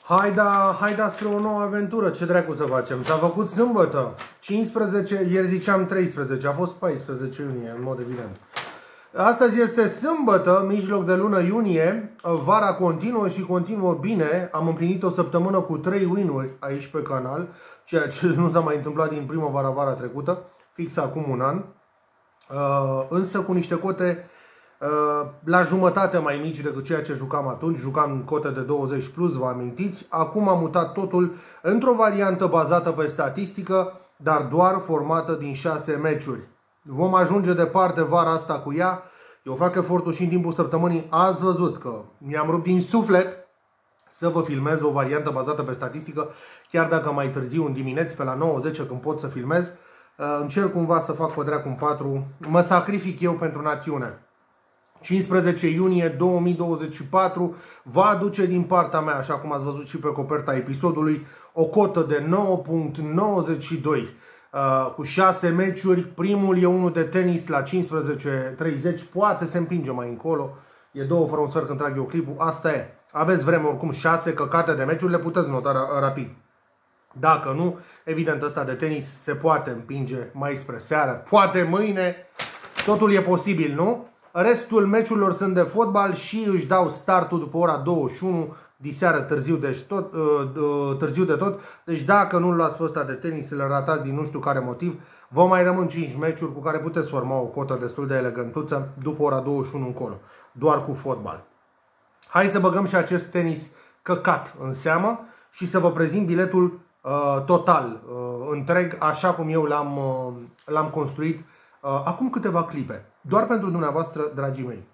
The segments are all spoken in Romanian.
Haida spre o nouă aventură. Ce dracu să facem? S-a făcut sâmbătă 15, ieri ziceam 13, a fost 14 iunie, în mod evident. Astăzi este sâmbătă, mijloc de lună iunie, vara continuă și continuă bine. Am împlinit o săptămână cu 3 win-uri aici pe canal, ceea ce nu s-a mai întâmplat din primăvara vara trecută, fix acum un an. Însă cu niște cote la jumătate mai mici decât ceea ce jucam atunci. Jucam cote de 20 plus, vă amintiți? Acum am mutat totul într-o variantă bazată pe statistică, dar doar formată din 6 meciuri. Vom ajunge departe vara asta cu ea. Eu fac efortul și în timpul săptămânii. Ați văzut că mi-am rupt din suflet să vă filmez o variantă bazată pe statistică, chiar dacă mai târziu în dimineți, pe la 9-10, când pot să filmez. Încerc cumva să fac pe dracu în 4. Mă sacrific eu pentru națiune. 15 iunie 2024 va aduce din partea mea, așa cum ați văzut și pe coperta episodului, o cotă de 9.92 cu 6 meciuri. Primul e unul de tenis la 15.30, poate se împinge mai încolo, e 2 fără un sfert când trag eu clipul, asta e. Aveți vreme oricum 6 căcate de meciuri, le puteți nota rapid. Dacă nu, evident ăsta de tenis se poate împinge mai spre seară, poate mâine, totul e posibil, nu? Restul meciurilor sunt de fotbal și își dau startul după ora 21, diseară târziu, deci târziu de tot. Deci dacă nu-l luați pe ăsta de tenis, îl ratați din nu știu care motiv, vă mai rămân 5 meciuri cu care puteți forma o cotă destul de elegantuță după ora 21 încolo, doar cu fotbal. Hai să băgăm și acest tenis căcat în seamă și să vă prezint biletul total, întreg, așa cum eu l-am construit acum câteva clipe. Doar pentru dumneavoastră, dragii mei.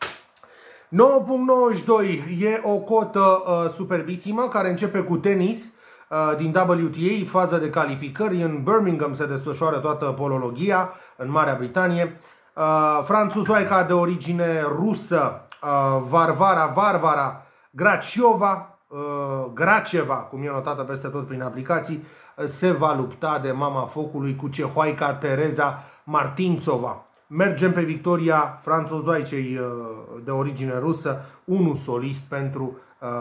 9.92 e o cotă superbisimă care începe cu tenis din WTA, faza de calificări. În Birmingham se desfășoară toată polologia, în Marea Britanie. Franțuzoica de origine rusă, Varvara Graceva, cum e notată peste tot prin aplicații, se va lupta de mama focului cu cehoaica Tereza Martințova. Mergem pe victoria franțuzoicei de origine rusă, 1 solist pentru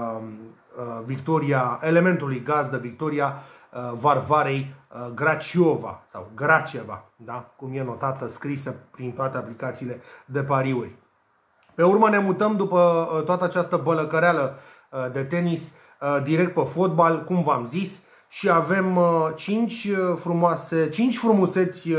victoria elementului gazdă, victoria Varvarei Graciova sau Graceva, da? Cum e notată, scrisă prin toate aplicațiile de pariuri. Pe urmă ne mutăm după toată această bălăcăreală de tenis direct pe fotbal, cum v-am zis. Și avem 5 frumuseți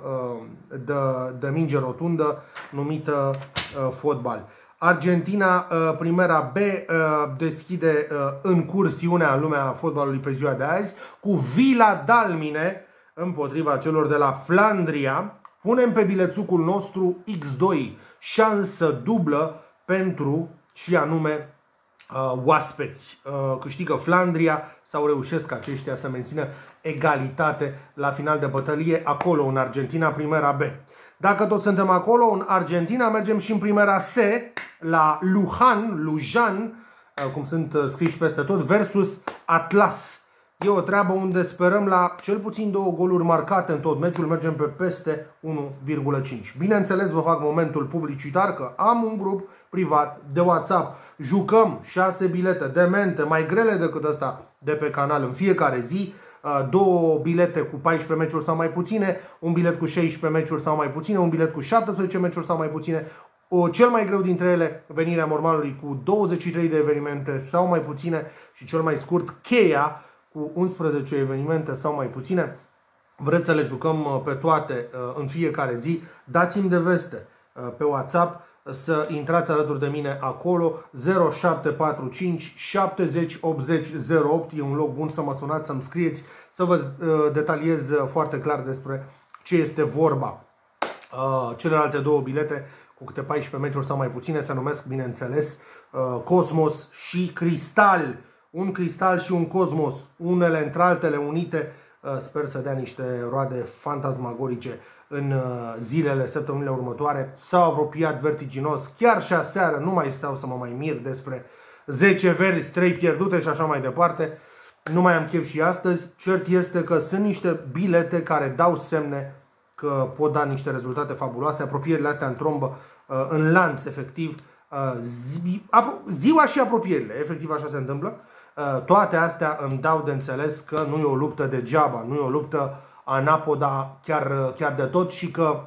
de minge rotundă numită fotbal. Argentina, Primera B, deschide incursiunea în lumea fotbalului pe ziua de azi cu Vila Dalmine împotriva celor de la Flandria. Punem pe bilețucul nostru X2, șansă dublă pentru și anume oaspeți. Câștigă Flandria sau reușesc aceștia să mențină egalitate la final de bătălie acolo în Argentina, Primera B. Dacă tot suntem acolo în Argentina, mergem și în Primera C la Lujan, cum sunt scriși peste tot, versus Atlas. E o treabă unde sperăm la cel puțin 2 goluri marcate în tot meciul, mergem pe peste 1,5. Bineînțeles, vă fac momentul publicitar că am un grup privat de WhatsApp. Jucăm 6 bilete demente, mai grele decât ăsta de pe canal în fiecare zi. 2 bilete cu 14 meciuri sau mai puține, un bilet cu 16 meciuri sau mai puține, un bilet cu 17 meciuri sau mai puține. Cel mai greu dintre ele, venirea normalului cu 23 de evenimente sau mai puține și cel mai scurt, cheia, cu 11 evenimente sau mai puține. Vreți să le jucăm pe toate în fiecare zi? Dați-mi de veste pe WhatsApp să intrați alături de mine acolo. 0745 70 80 08 e un loc bun să mă sunați, să-mi scrieți, să vă detaliez foarte clar despre ce este vorba. Celelalte 2 bilete cu câte 14 meciuri sau mai puține se numesc, bineînțeles, Cosmos și Cristal. Un Cristal și un Cosmos, unele între altele unite, sper să dea niște roade fantasmagorice în zilele, săptămânile următoare. S-au apropiat vertiginos, chiar și aseară, nu mai stau să mă mai mir despre 10 verzi, 3 pierdute și așa mai departe. Nu mai am chef și astăzi. Cert este că sunt niște bilete care dau semne că pot da niște rezultate fabuloase. Apropierile astea în trombă, în lanț, efectiv, ziua și apropierile, efectiv așa se întâmplă. Toate astea îmi dau de înțeles că nu e o luptă degeaba, nu e o luptă anapoda chiar de tot și că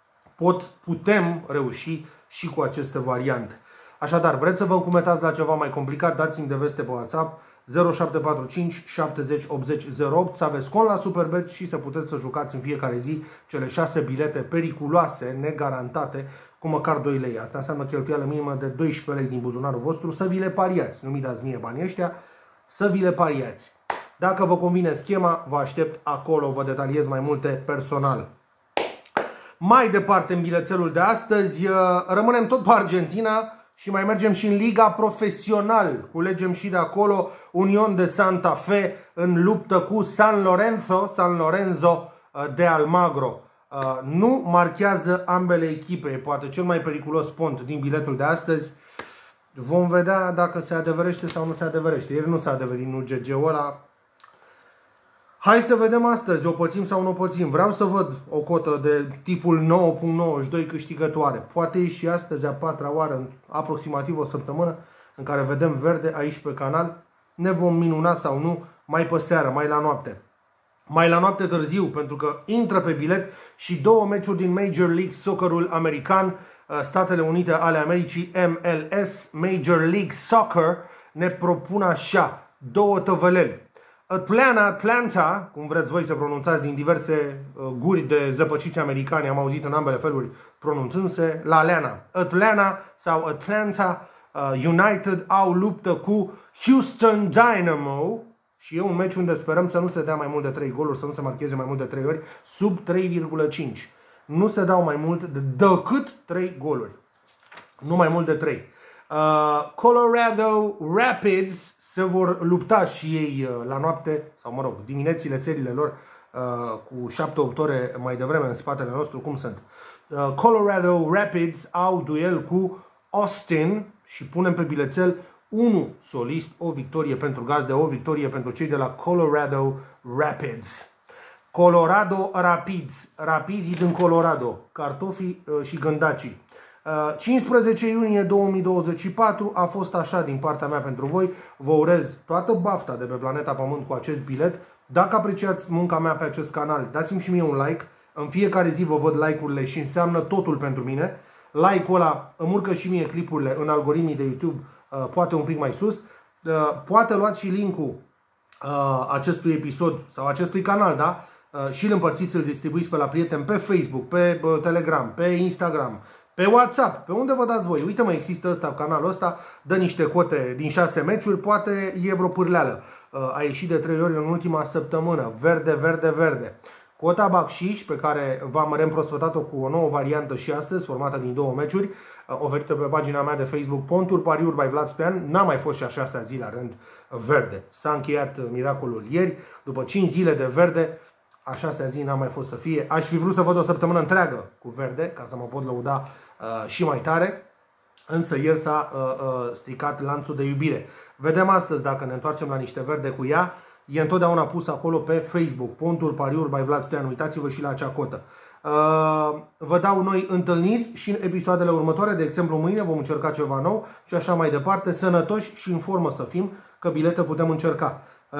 putem reuși și cu aceste variante. Așadar, vreți să vă încumetați la ceva mai complicat, dați-mi de veste pe WhatsApp 0745 70 80 08 să aveți cont la Superbet și să puteți să jucați în fiecare zi cele 6 bilete periculoase, negarantate, cu măcar 2 lei. Asta înseamnă cheltuială minimă de 12 lei din buzunarul vostru, să vi le pariați. Nu mi dați mie banii ăștia, să vi le pariați. Dacă vă convine schema, vă aștept acolo, vă detaliez mai multe personal. Mai departe, în bilețelul de astăzi, rămânem tot pe Argentina și mai mergem și în Liga Profesional. Culegem și de acolo Unión de Santa Fe în luptă cu San Lorenzo de Almagro. Nu marchează ambele echipe, e poate cel mai periculos pont din biletul de astăzi. Vom vedea dacă se adeverește sau nu se adeverește. Ieri nu s-a adeverit UGG-ul ăla. Hai să vedem astăzi, o pățim sau nu o pățim. Vreau să văd o cotă de tipul 9.92 câștigătoare. Poate e și astăzi a 4-a oară, în aproximativ o săptămână, în care vedem verde aici pe canal. Ne vom minuna sau nu mai pe seară, mai la noapte. Mai la noapte târziu, pentru că intră pe bilet și 2 meciuri din Major League Soccer-ul american, Statele Unite ale Americii, MLS, Major League Soccer, ne propun așa, 2 tăvăleli. Atlanta, cum vreți voi să pronunțați din diverse guri de zăpăciți americani, am auzit în ambele feluri pronunțându-se, la Atlanta sau Atlanta United au luptă cu Houston Dynamo și e un meci unde sperăm să nu se dea mai mult de 3 goluri, să nu se marcheze mai mult de 3 ori, sub 3,5. Nu se dau mai mult decât 3 goluri. Nu mai mult de 3. Colorado Rapids se vor lupta și ei la noapte, sau mă rog, diminețile, seriile lor, cu 7-8 ore mai devreme în spatele nostru, cum sunt. Colorado Rapids au duel cu Austin și punem pe bilețel 1 solist, o victorie pentru gazde, o victorie pentru cei de la Colorado Rapids. Colorado Rapids, rapizii din Colorado, cartofii și gândacii. 15 iunie 2024 a fost așa din partea mea pentru voi. Vă urez toată bafta de pe planeta Pământ cu acest bilet. Dacă apreciați munca mea pe acest canal, dați-mi și mie un like. În fiecare zi vă văd like-urile și înseamnă totul pentru mine. Like-ul ăla îmi urcă și mie clipurile în algoritmii de YouTube, poate un pic mai sus. Poate luați și linkul acestui episod sau acestui canal, da? Și îl împărțiți, îl distribuiți pe la prieteni pe Facebook, pe Telegram, pe Instagram, pe WhatsApp, pe unde vă dați voi. Uite mă, există ăsta, canalul ăsta, dă niște cote din 6 meciuri, poate e vreo pârleală. A ieșit de 3 ori în ultima săptămână, verde, verde, verde. Cota Bacșiș, pe care v-am reîmprospătat-o cu o nouă variantă și astăzi, formată din 2 meciuri, oferită pe pagina mea de Facebook, Ponturi Pariuri by Vlad Stoian. N-a mai fost și a 6-a zi la rând verde. S-a încheiat miracolul ieri, după 5 zile de verde, a 6-a zi n-a mai fost să fie. Aș fi vrut să văd o săptămână întreagă cu verde, ca să mă pot lăuda și mai tare, însă ieri s-a stricat lanțul de iubire. Vedem astăzi dacă ne întoarcem la niște verde cu ea. E întotdeauna pus acolo pe Facebook, Ponturi Pariuri by Vlad Stoian. Uitați-vă și la acea cotă. Vă dau noi întâlniri și în episoadele următoare. De exemplu, mâine vom încerca ceva nou și așa mai departe. Sănătoși și în formă să fim, că bilete putem încerca.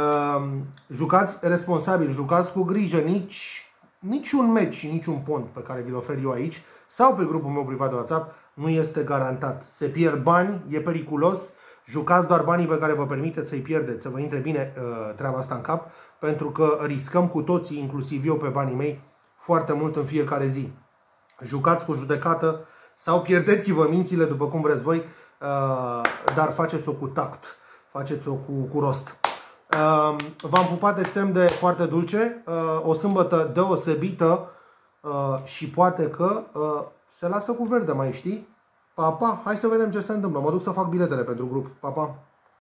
Jucați responsabil, jucați cu grijă. Niciun meci și niciun pont pe care vi-l ofer eu aici sau pe grupul meu privat de WhatsApp nu este garantat. Se pierd bani, e periculos. Jucați doar banii pe care vă permiteți să-i pierdeți, să vă intre bine treaba asta în cap, pentru că riscăm cu toții, inclusiv eu pe banii mei, foarte mult în fiecare zi. Jucați cu judecată sau pierdeți-vă mințile după cum vreți voi, dar faceți-o cu tact, faceți-o cu rost. V-am pupat extrem de foarte dulce, o sâmbătă deosebită și poate că se lasă cu verde, mai știi? Pa, pa, hai să vedem ce se întâmplă. Mă duc să fac biletele pentru grup. Pa, pa.